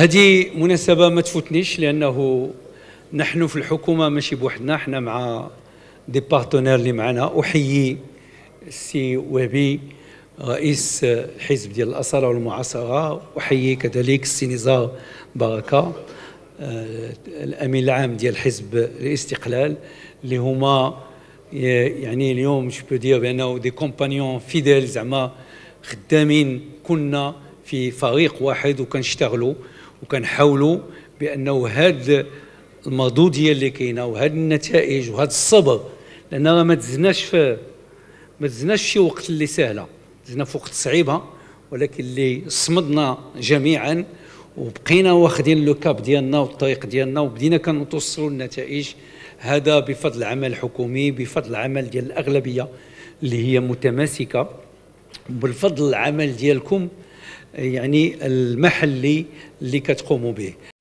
هذه مناسبة ما تفوتنيش، لأنه نحن في الحكومة ماشي بوحدنا، حنا مع دي بارتنير اللي معنا. أحيي السي وهبي رئيس الحزب ديال الأصالة والمعاصرة، أحيي كذلك السي نزار بركة الأمين العام ديال حزب الاستقلال، اللي هما يعني اليوم جو بو دير بأنه دي كومبانيون فيديل، زعما خدامين كنا في فريق واحد وكنشتغلوا وكنحاولوا بأنه هاد المردودية اللي كاينه وهاد النتائج وهاد الصبر، لأن راه ما تزناش في شي وقت اللي سهله، تزنا في وقت صعيبه، ولكن اللي صمدنا جميعا وبقينا واخدين لو كاب ديالنا والطريق ديالنا وبدينا كنوصلوا للنتائج. هذا بفضل العمل الحكومي، بفضل العمل ديال الأغلبية اللي هي متماسكة، بالفضل العمل ديالكم يعني المحلي اللي كتقوموا به.